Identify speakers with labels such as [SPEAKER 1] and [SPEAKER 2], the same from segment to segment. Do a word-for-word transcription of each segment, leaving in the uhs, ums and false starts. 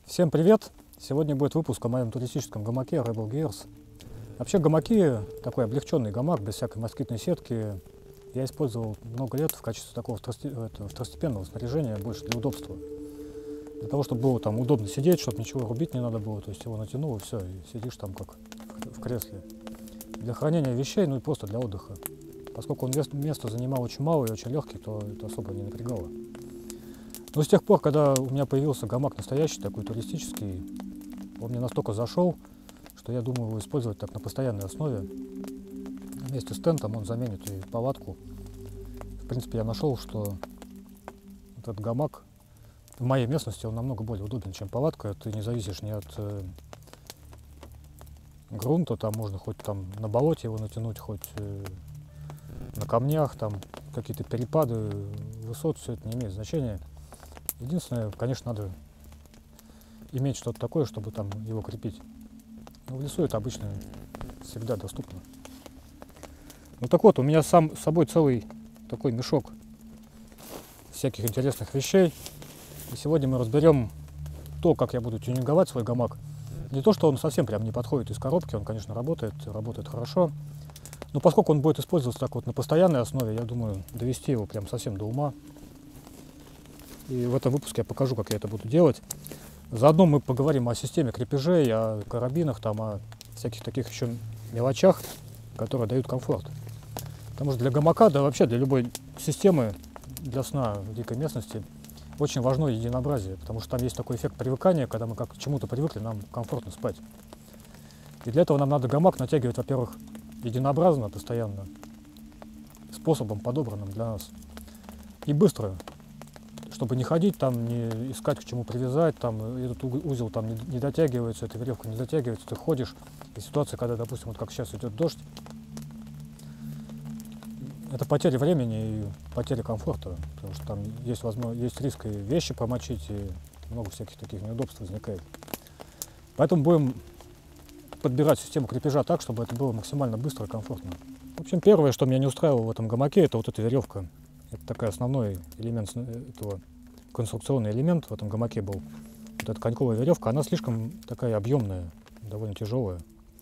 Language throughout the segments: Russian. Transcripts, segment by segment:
[SPEAKER 1] Всем привет! Сегодня будет выпуск о моем туристическом гамаке Rebel Gears. Вообще гамаки, такой облегченный гамак, без всякой москитной сетки, я использовал много лет в качестве такого второстепенного снаряжения, больше для удобства. Для того, чтобы было там удобно сидеть, чтобы ничего рубить не надо было, то есть его натянул и все, и сидишь там как в кресле. Для хранения вещей, ну и просто для отдыха. Поскольку он места занимал очень мало и очень легкий, то это особо не напрягало. Но с тех пор, когда у меня появился гамак настоящий, такой туристический, он мне настолько зашел, что я думаю его использовать так на постоянной основе. Вместе с тентом он заменит и палатку. В принципе, я нашел, что этот гамак в моей местности он намного более удобен, чем палатка. Ты не зависишь ни от э, грунта, там можно хоть там на болоте его натянуть, хоть э, на камнях, там какие-то перепады высот, все это не имеет значения. Единственное, конечно, надо иметь что-то такое, чтобы там его крепить. Но в лесу это обычно всегда доступно. Ну так вот, у меня сам с собой целый такой мешок всяких интересных вещей. И сегодня мы разберем то, как я буду тюнинговать свой гамак. Не то, что он совсем прям не подходит из коробки, он, конечно, работает, работает хорошо. Но поскольку он будет использоваться так вот на постоянной основе, я думаю, довести его прям совсем до ума. И в этом выпуске я покажу, как я это буду делать. Заодно мы поговорим о системе крепежей, о карабинах, там, о всяких таких еще мелочах, которые дают комфорт. Потому что для гамака, да вообще для любой системы для сна в дикой местности очень важно единообразие, потому что там есть такой эффект привыкания, когда мы как к чему-то привыкли, нам комфортно спать. И для этого нам надо гамак натягивать, во-первых, единообразно, постоянно, способом, подобранным для нас, и быстро. Чтобы не ходить, там, не искать к чему привязать, там, этот узел там не, не дотягивается, эта веревка не дотягивается, ты ходишь. И ситуация, когда, допустим, вот как сейчас идет дождь, это потеря времени и потеря комфорта, потому что там есть, возможно, есть риск и вещи промочить, и много всяких таких неудобств возникает. Поэтому будем подбирать систему крепежа так, чтобы это было максимально быстро и комфортно. В общем, первое, что меня не устраивало в этом гамаке, это вот эта веревка. Это такой основной элемент, этого, конструкционный элемент в этом гамаке был. Вот эта коньковая веревка, она слишком такая объемная, довольно тяжелая.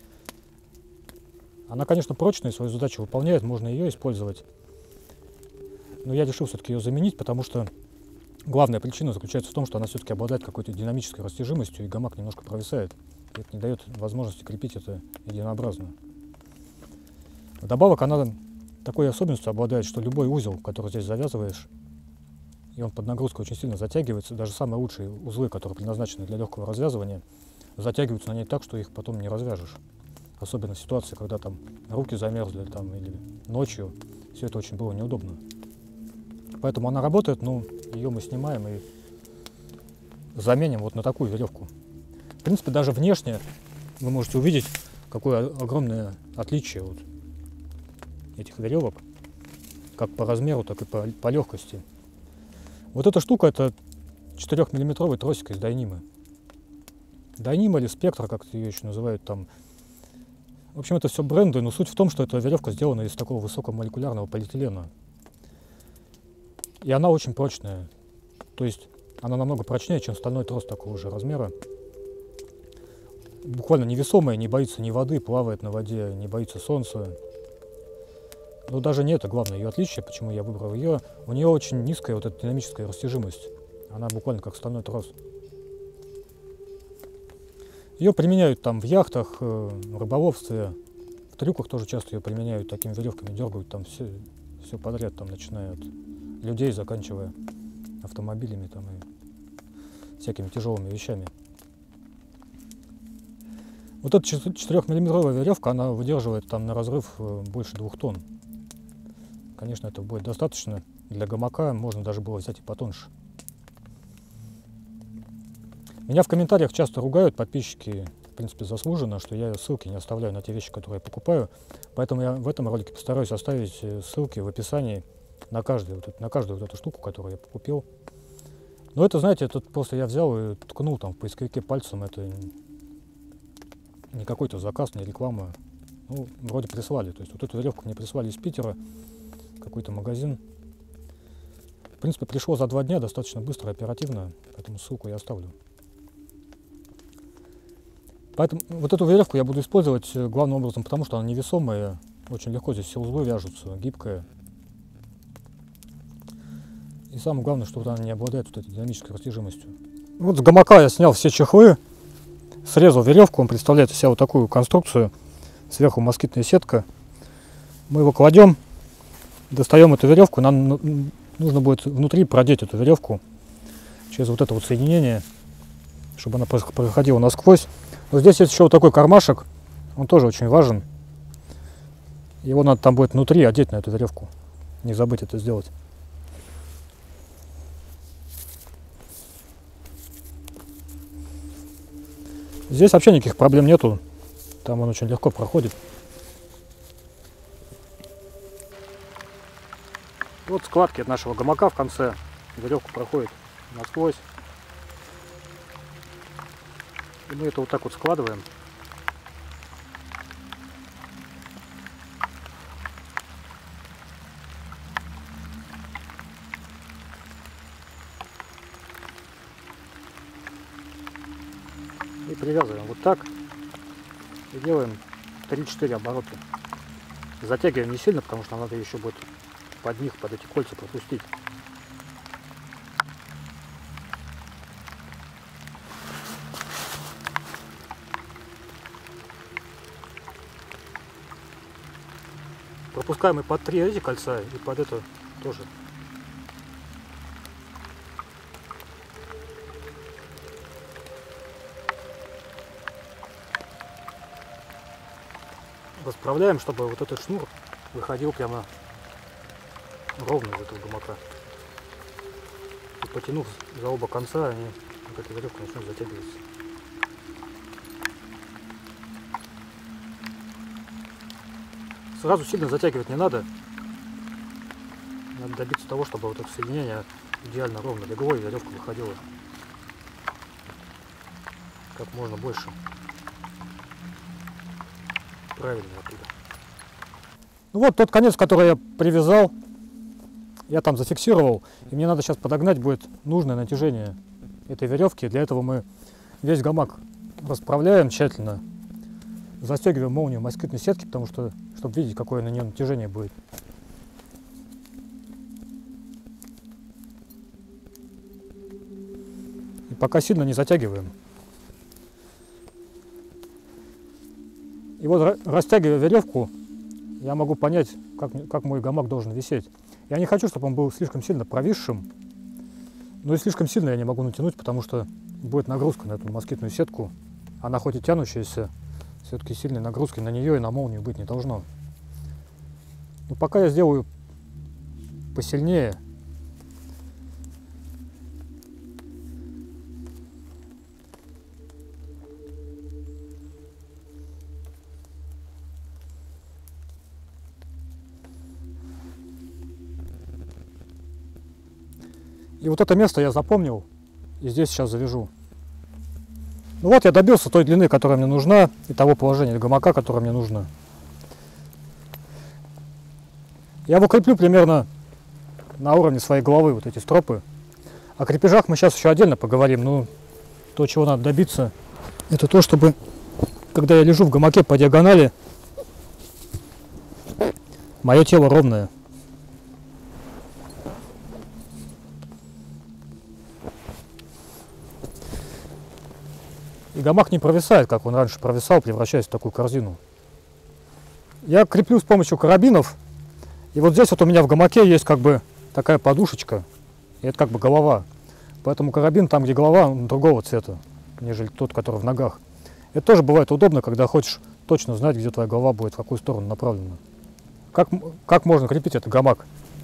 [SPEAKER 1] Она, конечно, прочная, свою задачу выполняет, можно ее использовать. Но я решил все-таки ее заменить, потому что главная причина заключается в том, что она все-таки обладает какой-то динамической растяжимостью, и гамак немножко провисает. И это не дает возможности крепить это единообразно. Вдобавок, она такой особенностью обладает, что любой узел, который здесь завязываешь, и он под нагрузкой очень сильно затягивается, даже самые лучшие узлы, которые предназначены для легкого развязывания, затягиваются на ней так, что их потом не развяжешь. Особенно в ситуации, когда там руки замерзли там, или ночью, все это очень было неудобно. Поэтому она работает, но ее мы снимаем и заменим вот на такую веревку. В принципе, даже внешне вы можете увидеть, какое огромное отличие вот этих веревок, как по размеру, так и по, по легкости. Вот эта штука — это четырехмиллиметровый тросик из Dyneema. Dyneema или Spectra, как ее еще называют там. В общем, это все бренды, но суть в том, что эта веревка сделана из такого высокомолекулярного полиэтилена. И она очень прочная. То есть она намного прочнее, чем стальной трос такого же размера. Буквально невесомая, не боится ни воды, плавает на воде, не боится солнца. Но даже не это главное ее отличие, почему я выбрал ее. У нее очень низкая вот эта динамическая растяжимость. Она буквально как стальной трос. Ее применяют там в яхтах, в рыболовстве, в трюках тоже часто ее применяют, такими веревками дергают там все, все подряд, там, начиная от людей, заканчивая автомобилями там, и всякими тяжелыми вещами. Вот эта четырехмиллиметровая веревка, она выдерживает там на разрыв больше двух тонн. Конечно, это будет достаточно для гамака, можно даже было взять и потоньше. Меня в комментариях часто ругают подписчики, в принципе, заслуженно, что я ссылки не оставляю на те вещи, которые я покупаю. Поэтому я в этом ролике постараюсь оставить ссылки в описании на каждую, вот, на каждую вот эту штуку, которую я купил. Но это, знаете, это просто я взял и ткнул там в поисковике пальцем. Это не какой-то заказ, не реклама. Ну, вроде прислали. То есть вот эту веревку мне прислали из Питера, какой-то магазин. В принципе, пришло за два дня, достаточно быстро, оперативно, поэтому ссылку я оставлю. Поэтому вот эту веревку я буду использовать главным образом, потому что она невесомая, очень легко здесь все узлы вяжутся, гибкая. И самое главное, что вот она не обладает вот этой динамической растяжимостью. Вот с гамака я снял все чехлы, срезал веревку, он представляет из себя вот такую конструкцию. Сверху москитная сетка. Мы его кладем, достаем эту веревку, нам нужно будет внутри продеть эту веревку через вот это вот соединение, чтобы она проходила насквозь. Но здесь есть еще вот такой кармашек, он тоже очень важен. Его надо там будет внутри одеть на эту веревку. Не забыть это сделать. Здесь вообще никаких проблем нету. Там он очень легко проходит. Вот складки от нашего гамака в конце. Веревка проходит насквозь. И мы это вот так вот складываем. И привязываем вот так. И делаем три-четыре оборота. Затягиваем не сильно, потому что надо еще будет под них, под эти кольца пропустить. Пропускаем и под три эти кольца, и под это тоже. Расправляем, чтобы вот этот шнур выходил прямо ровно из этого гамака. И потянув за оба конца, они, вот эта веревка начнет затягиваться. Сразу сильно затягивать не надо. Надо добиться того, чтобы вот это соединение идеально ровно легло и веревка выходила как можно больше. Правильно оттуда. Ну вот тот конец, который я привязал, я там зафиксировал, и мне надо сейчас подогнать будет нужное натяжение этой веревки. Для этого мы весь гамак расправляем тщательно, застегиваем молнию москитной сетки, потому что, чтобы видеть, какое на нее натяжение будет. И пока сильно не затягиваем. И вот, растягивая веревку, я могу понять, как, как мой гамак должен висеть. Я не хочу, чтобы он был слишком сильно провисшим, но и слишком сильно я не могу натянуть, потому что будет нагрузка на эту москитную сетку. Она хоть и тянущаяся, все-таки сильной нагрузки на нее и на молнию быть не должно. Но пока я сделаю посильнее. И вот это место я запомнил, и здесь сейчас завяжу. Ну вот я добился той длины, которая мне нужна, и того положения гамака, которое мне нужно. Я его креплю примерно на уровне своей головы, вот эти стропы. О крепежах мы сейчас еще отдельно поговорим, но то, чего надо добиться, это то, чтобы, когда я лежу в гамаке по диагонали, мое тело ровное. И гамак не провисает, как он раньше провисал, превращаясь в такую корзину. Я креплю с помощью карабинов. И вот здесь вот у меня в гамаке есть как бы такая подушечка. И это как бы голова. Поэтому карабин там, где голова, он другого цвета, нежели тот, который в ногах. Это тоже бывает удобно, когда хочешь точно знать, где твоя голова будет, в какую сторону направлена. Как, как можно крепить этот гамак?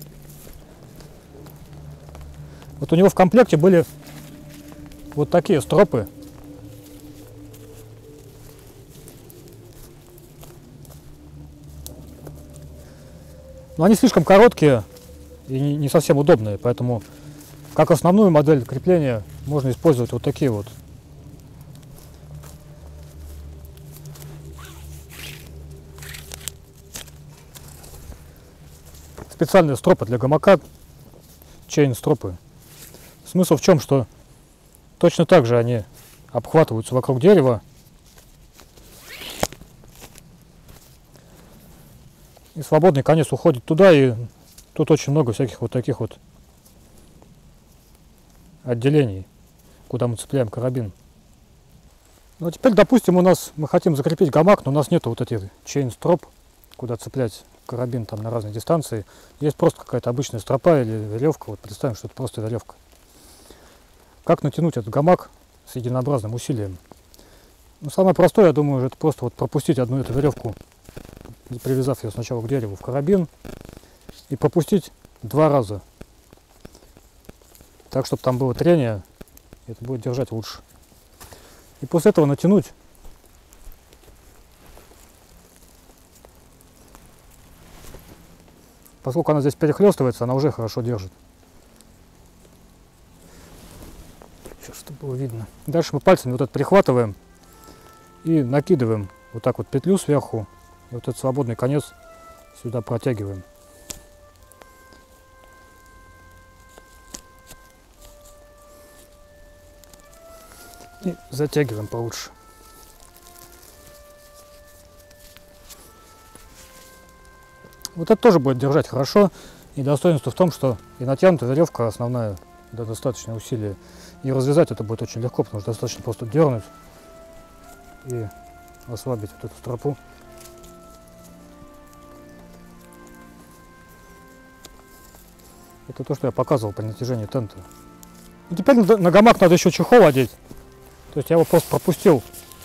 [SPEAKER 1] Вот у него в комплекте были вот такие стропы. Но они слишком короткие и не совсем удобные, поэтому как основную модель крепления можно использовать вот такие вот. Специальные стропы для гамака, чейн-стропы. Смысл в чем, что точно так же они обхватываются вокруг дерева, И свободный конец уходит туда, и тут очень много всяких вот таких вот отделений, куда мы цепляем карабин. Ну а теперь, допустим, у нас мы хотим закрепить гамак, но у нас нету вот этих чейн-строп, куда цеплять карабин там на разной дистанции. Есть просто какая-то обычная стропа или веревка. Вот представим, что это просто веревка. Как натянуть этот гамак с единообразным усилием? Ну, самое простое, я думаю, это просто вот пропустить одну эту веревку, привязав ее сначала к дереву в карабин, и пропустить два раза, так, чтобы там было трение, это будет держать лучше. И после этого натянуть. Поскольку она здесь перехлестывается, она уже хорошо держит. Сейчас, чтобы было видно. Дальше мы пальцами вот это перехватываем и накидываем вот так вот петлю сверху. И вот этот свободный конец сюда протягиваем. И затягиваем получше. Вот это тоже будет держать хорошо. И достоинство в том, что и натянута веревка основная, да, достаточное усилие. И развязать это будет очень легко, потому что достаточно просто дернуть и ослабить вот эту стропу. Это то, что я показывал при натяжении тента. И теперь на гамак надо еще чехол одеть. То есть я его просто пропустил.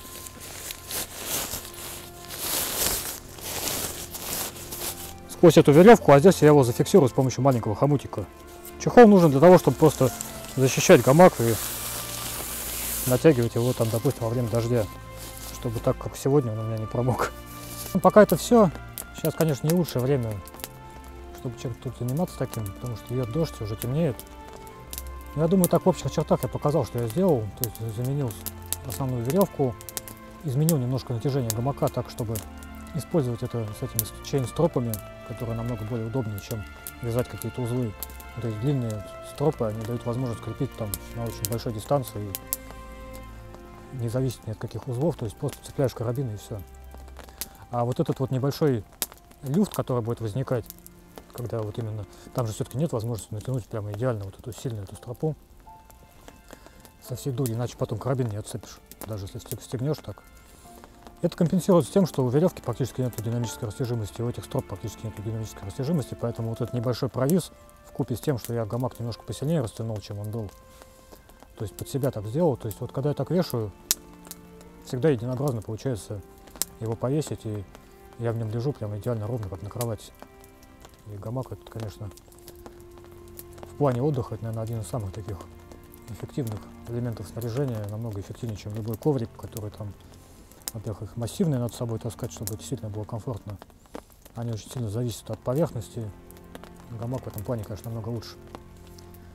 [SPEAKER 1] Сквозь эту веревку, а здесь я его зафиксирую с помощью маленького хомутика. Чехол нужен для того, чтобы просто защищать гамак и натягивать его там, допустим, во время дождя, чтобы так, как сегодня, он у меня не промок. Ну, пока это все. Сейчас, конечно, не лучшее время, чтобы чем-то тут заниматься таким, потому что идет дождь, уже темнеет. Но я думаю, так в общих чертах я показал, что я сделал. То есть заменил основную веревку, изменил немножко натяжение гамака так, чтобы использовать это с этими чейн-стропами, которые намного более удобнее, чем вязать какие-то узлы. То есть длинные стропы, они дают возможность крепить там на очень большой дистанции, не зависит ни от каких узлов, то есть просто цепляешь карабин и все. А вот этот вот небольшой люфт, который будет возникать, когда вот именно, там же все-таки нет возможности натянуть прямо идеально вот эту сильную эту стропу со всей дури, иначе потом карабин не отцепишь, даже если стегнешь так. Это компенсируется тем, что у веревки практически нет динамической растяжимости, у этих строп практически нет динамической растяжимости, поэтому вот этот небольшой провис вкупе с тем, что я гамак немножко посильнее растянул, чем он был, то есть под себя так сделал, то есть вот когда я так вешаю, всегда единообразно получается его повесить, и я в нем лежу прямо идеально ровно, как на кровати. И гамак это, конечно, в плане отдыха, это, наверное, один из самых таких эффективных элементов снаряжения, намного эффективнее, чем любой коврик, который там, во-первых, их массивные надо с собой таскать, чтобы действительно было комфортно. Они очень сильно зависят от поверхности. Гамак в этом плане, конечно, намного лучше.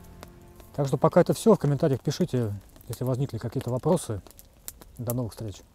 [SPEAKER 1] Так что пока это все. В комментариях пишите, если возникли какие-то вопросы. До новых встреч.